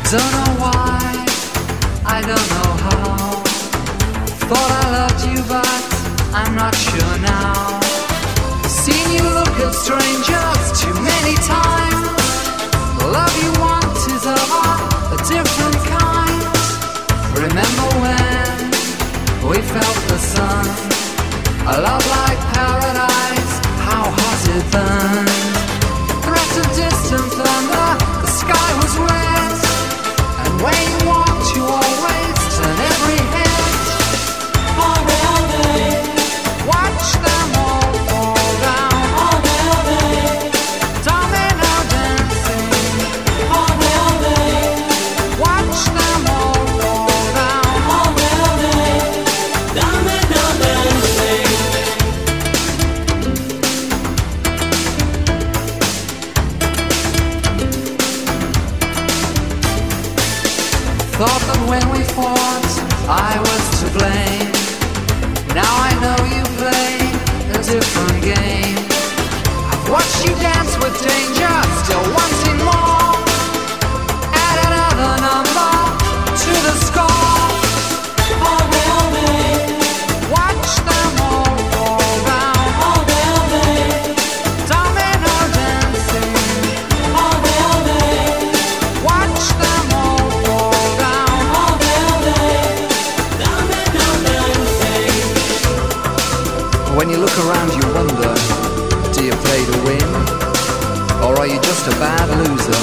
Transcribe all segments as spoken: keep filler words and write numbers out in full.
Don't know why, I don't know how. Thought I loved you, but I'm not sure now. Seen you look at strangers too many times. The love you want is of a different kind. Remember when we felt the sun? A love like paradise, how hot it burned. Threat of distant thunder, the sky was red. And when you walk, you always turn every head. All day, all day, watch them all fall down. All day, all day, domino dancing. All day, all day, watch them all fall down. All day, all day, domino dancing. Thought that when we fought, I was to blame. Now I know you play a different game. I've watched you dance with danger, still wanting more. Add another number to the score. All day, all day, watch them all fall down. All day, all day, domino dancing. All day, all day, watch them all fall down. All day, all day, domino dancing. When you look around, you wonder, do you play to win? Or are you just a bad loser?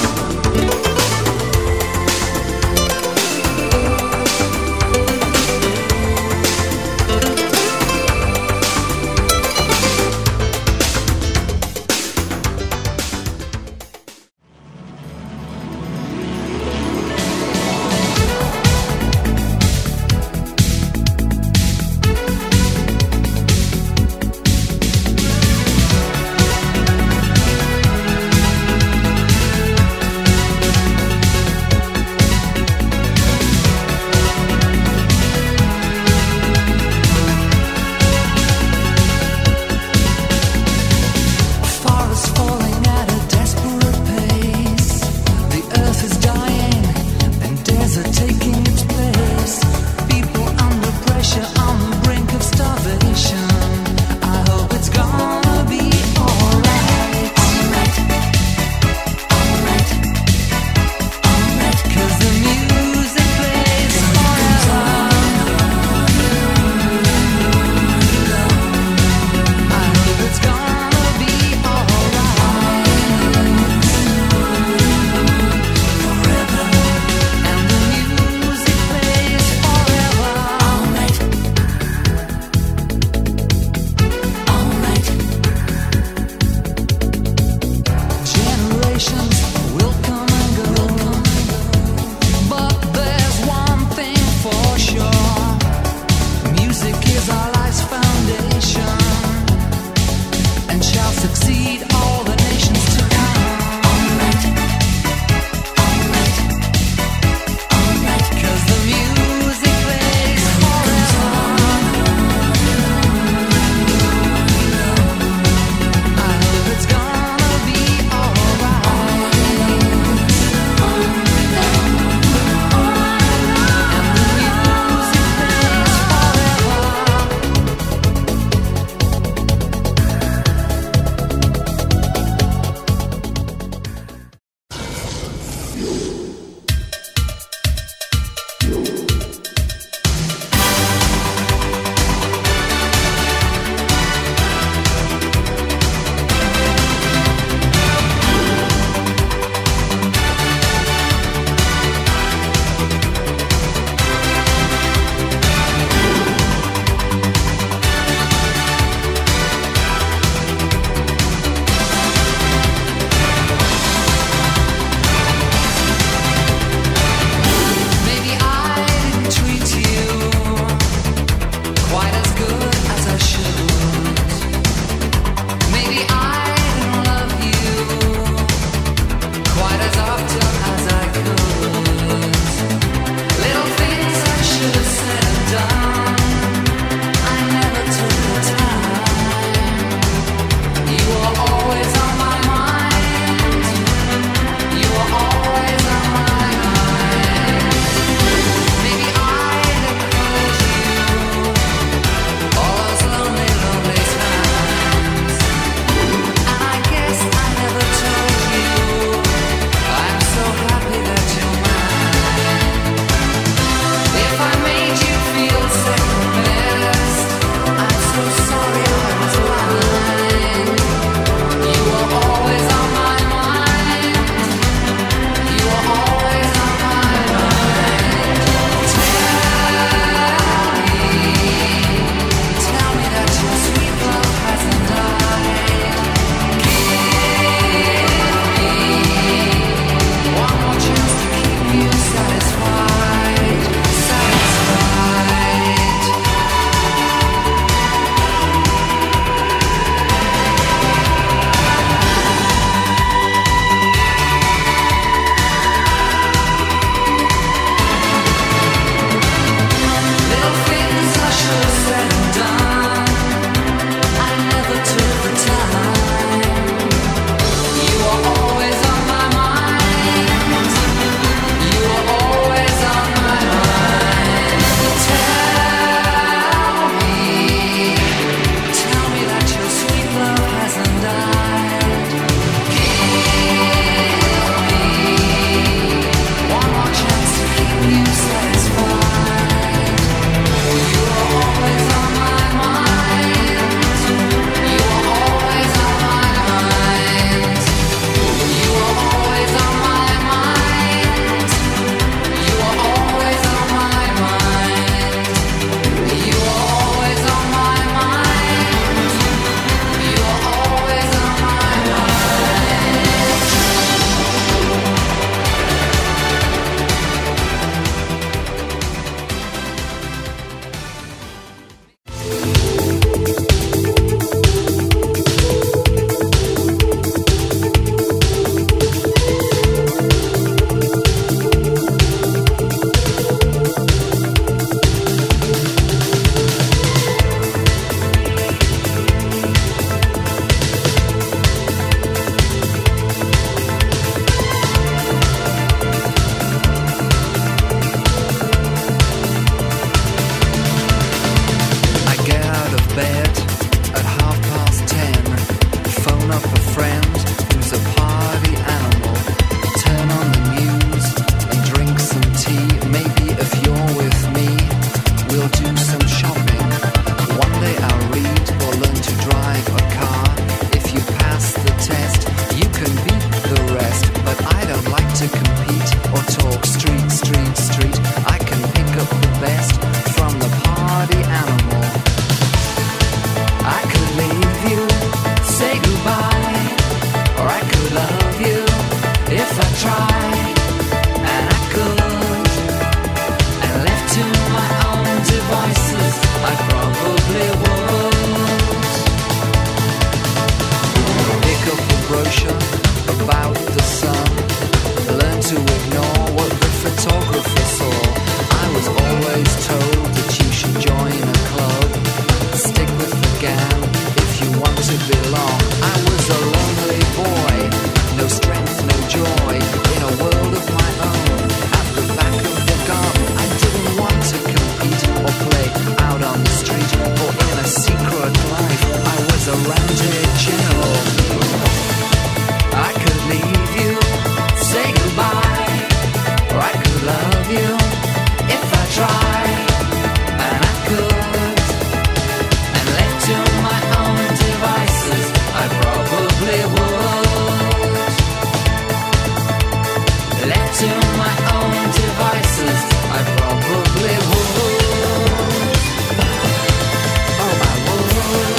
bed at half past ten. Phone up a friend who's a party animal. Turn on the news and drink some tea. Maybe if you're with me, we'll do some shopping. One day I'll read or learn to drive a car. If you pass the test, you can beat the rest. But I don't like to compete or talk street, street, street. I can pick up the best from the party animal. I could leave you, say goodbye, or I could love you if I tried, and I could. And left to my own devices, I probably would. Pick up a brochure about the sun, learn to ignore what the photographer saw. I was always told that you should join a club, stick with the gang if you want to belong. I was a lonely boy, no strength, no joy, in a world of my own, at the back of the garden. I didn't want to compete or play out on the street, or in a secret life. I was a roundhead general. I could leave you, say goodbye, or I could love you if I tried, and I could. And left to my own devices, I probably would. Left to my own devices, I probably would. Oh, I would.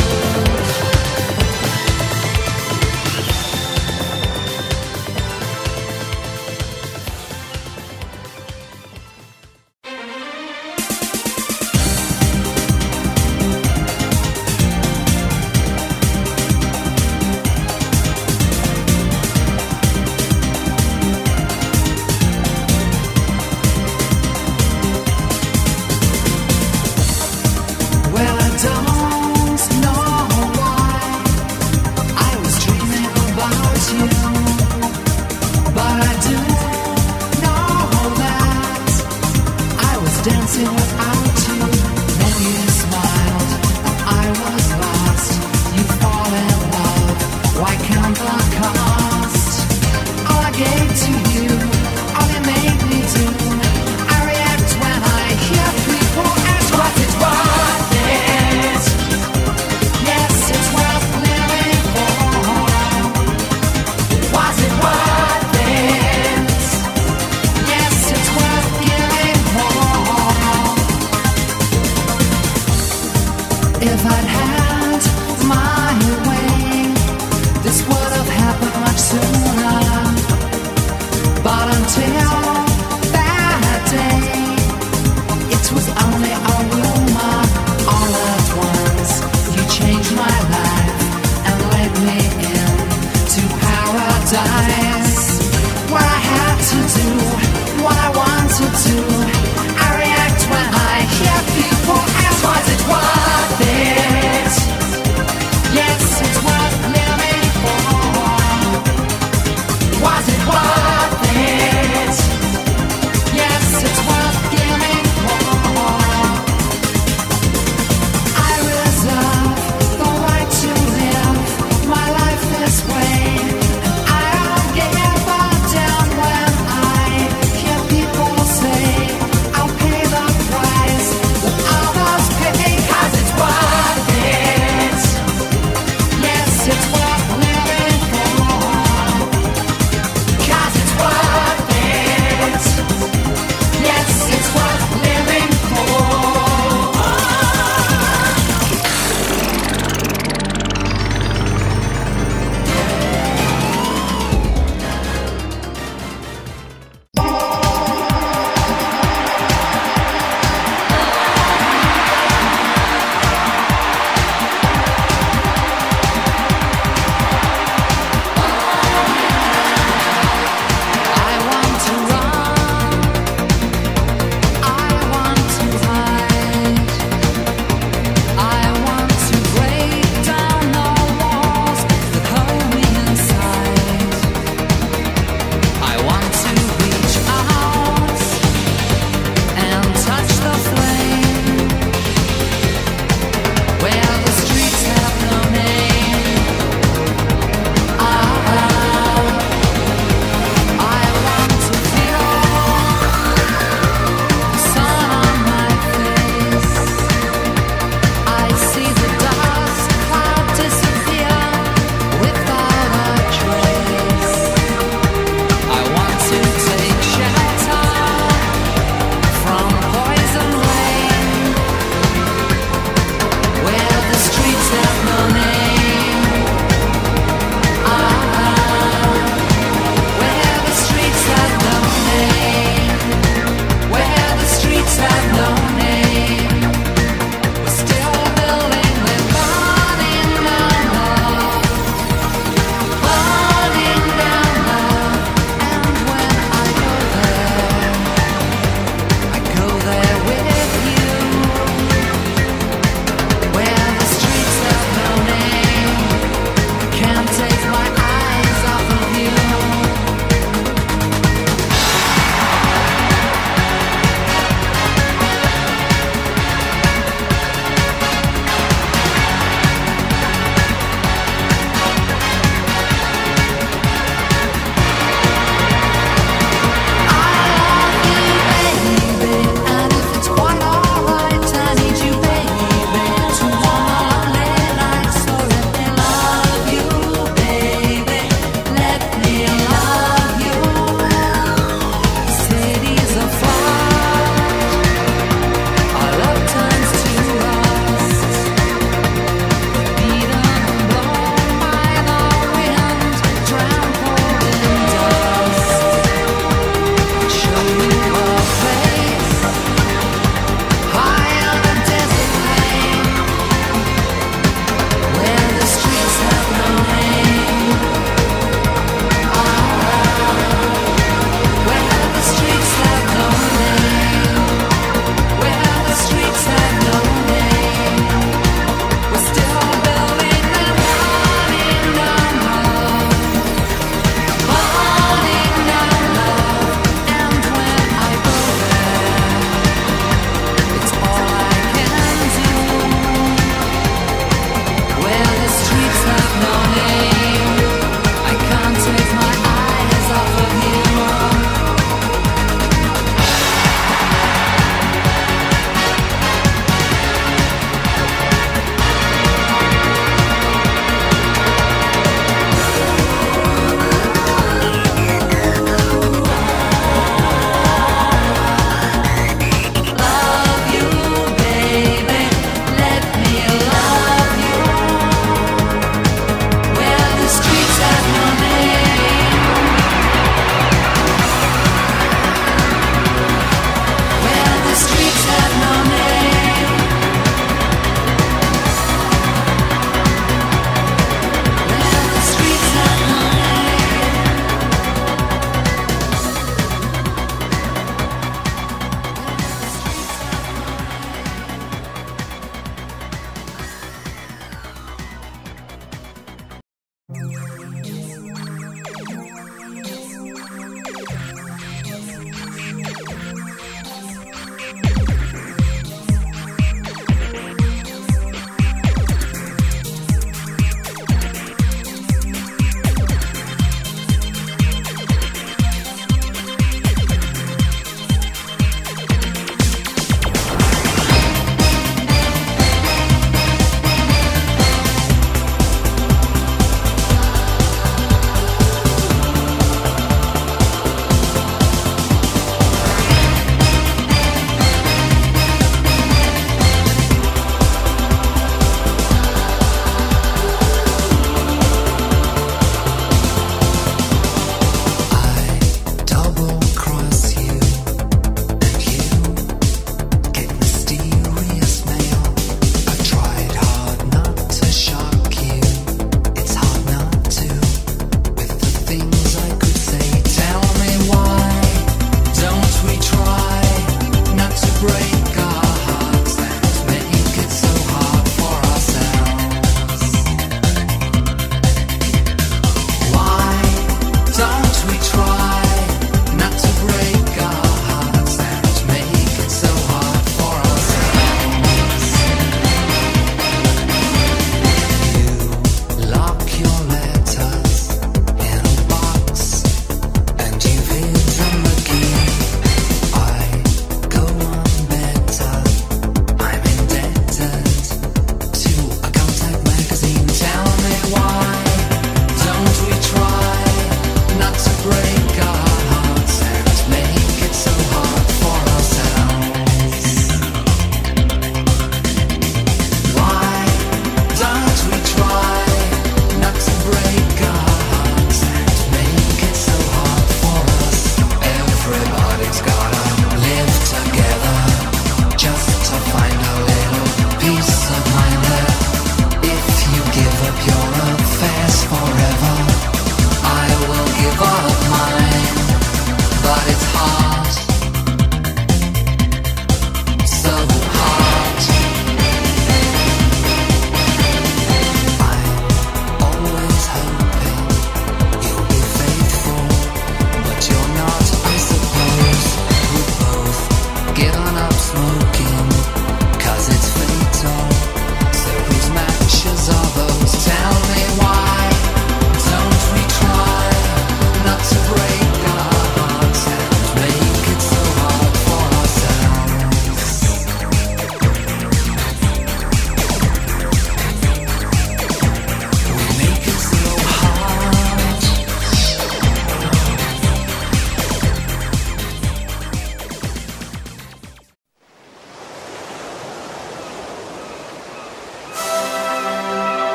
Well, I don't know why I was dreaming about you, but I do know that I was dancing without you. Then you smiled, and I was lost. You fall in love, why count the cost? All I gave to you, all you made me do. I react when I hear people ask, was it worth it? Yes, it's worth living for. Was it worth it? Yes, it's worth giving more. If I'd had my way, this would have happened much sooner. But until that day, it was only a rumor. All at once, you changed my life and led me in to paradise, where I had to do what I wanted to. I react when I hear people ask, was it worth it?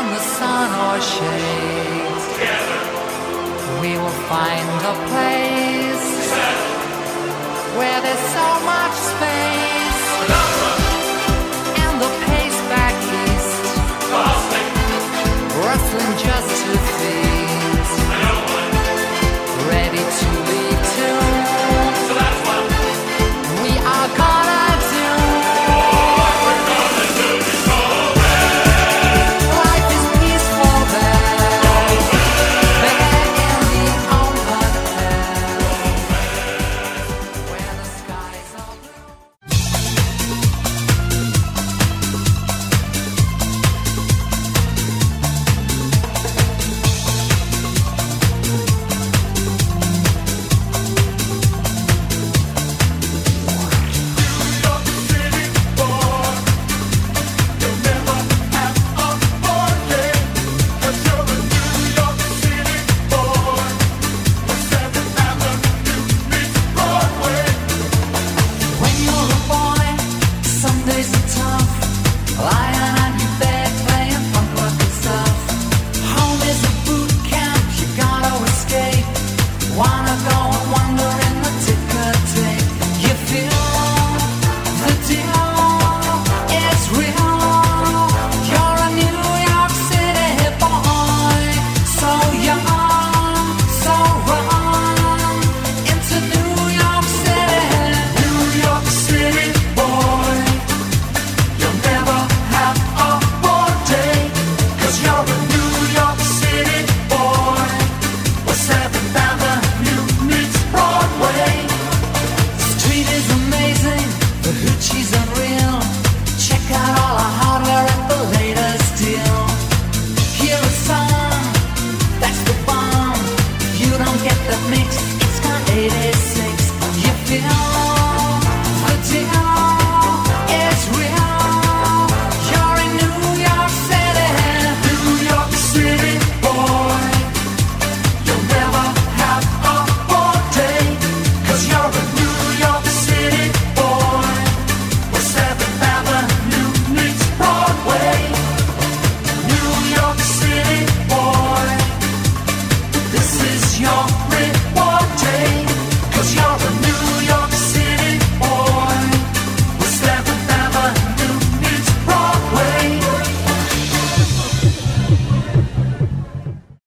in the sun or shade. Together. We will find a place where there's so much space.